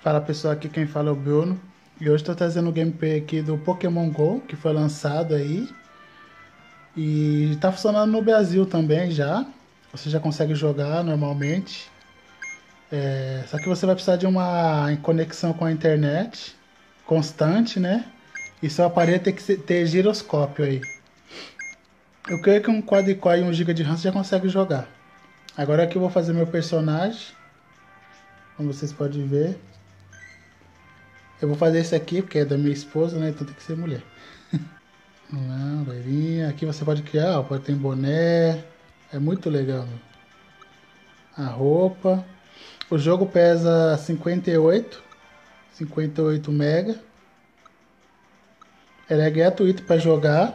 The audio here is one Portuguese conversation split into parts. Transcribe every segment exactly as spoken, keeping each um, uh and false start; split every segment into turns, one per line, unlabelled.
Fala pessoal, aqui quem fala é o Bruno. E hoje estou trazendo o gameplay aqui do Pokémon GO, que foi lançado aí. E está funcionando no Brasil também já. Você já consegue jogar normalmente. É, só que você vai precisar de uma conexão com a internet constante, né? E seu aparelho tem que ter giroscópio aí. Eu creio que um quad-core e um gigabyte de RAM você já consegue jogar. Agora aqui eu vou fazer meu personagem. Como vocês podem ver. Eu vou fazer esse aqui, porque é da minha esposa, né? Então tem que ser mulher. Não, loirinha. Aqui você pode criar, ó, pode ter boné. É muito legal, meu. A roupa. O jogo pesa cinquenta e oito, cinquenta e oito mega. Ele é gratuito para jogar.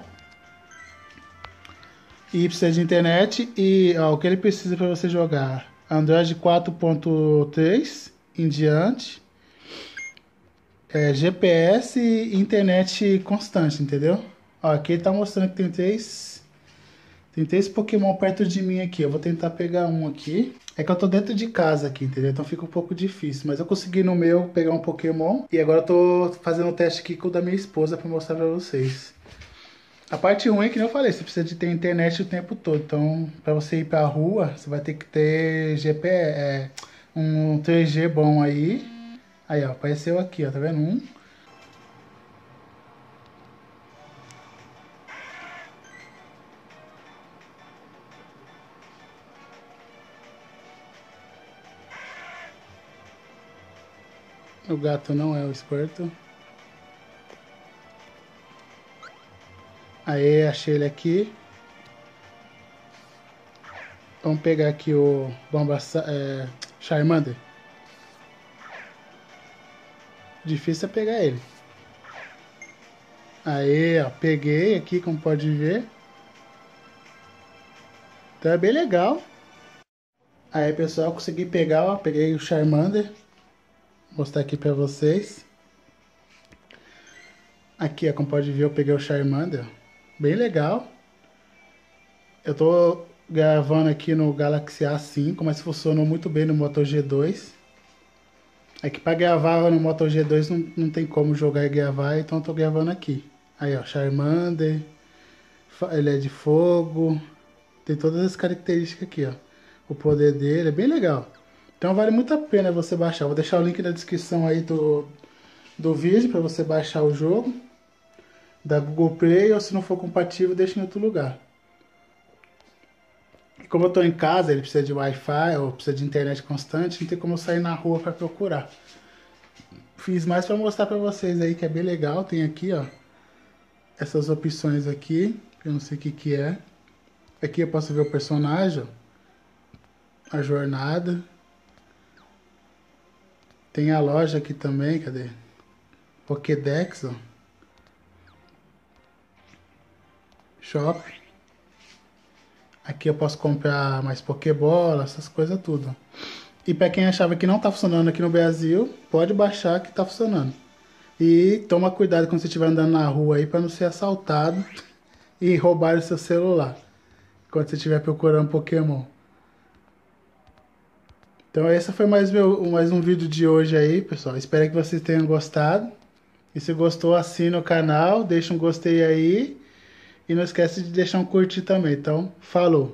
E precisa de internet. E ó, o que ele precisa para você jogar? Android quatro ponto três em diante. É, G P S e internet constante, entendeu? Ó, aqui ele tá mostrando que tem três, tem três Pokémon perto de mim aqui. Eu vou tentar pegar um aqui. É que eu tô dentro de casa aqui, entendeu? Então fica um pouco difícil. Mas eu consegui no meu pegar um Pokémon. E agora eu tô fazendo um teste aqui com o da minha esposa pra mostrar pra vocês. A parte ruim é que nem eu falei, você precisa de ter internet o tempo todo. Então, pra você ir pra rua, você vai ter que ter G P S, é, um três G bom aí. Aí, ó, apareceu aqui, ó, tá vendo? Um. O gato não é o Squirtle. Aí, achei ele aqui. Vamos pegar aqui o Bomba, é, Charmander. Difícil é pegar ele. Aí, ó, peguei aqui, como pode ver. Então é bem legal. Aí, pessoal, consegui pegar, ó, peguei o Charmander. Vou mostrar aqui pra vocês. Aqui, ó, como pode ver, eu peguei o Charmander. Bem legal. Eu tô gravando aqui no Galaxy A cinco, mas funcionou muito bem no Moto G dois. É que pra gravar no Moto G dois não, não tem como jogar e gravar, então eu tô gravando aqui. Aí, ó, Charmander. Ele é de fogo. Tem todas as características aqui, ó. O poder dele é bem legal. Então vale muito a pena você baixar. Vou deixar o link na descrição aí do, do vídeo para você baixar o jogo. Da Google Play, ou se não for compatível, deixa em outro lugar. E como eu estou em casa, ele precisa de Wi-Fi ou precisa de internet constante, não tem como eu sair na rua para procurar. Fiz mais para mostrar para vocês aí que é bem legal. Tem aqui, ó, essas opções aqui, que eu não sei o que que é. Aqui eu posso ver o personagem, ó, a jornada. Tem a loja aqui também, cadê? Pokédex, ó. Shop. Aqui eu posso comprar mais Pokébola, essas coisas tudo. E para quem achava que não tá funcionando aqui no Brasil, pode baixar que tá funcionando. E toma cuidado quando você estiver andando na rua aí para não ser assaltado e roubar o seu celular quando você estiver procurando Pokémon. Então esse foi mais, meu, mais um vídeo de hoje aí, pessoal. Espero que vocês tenham gostado. E se gostou, assina o canal, deixa um gostei aí. E não esquece de deixar um curtir também. Então, falou!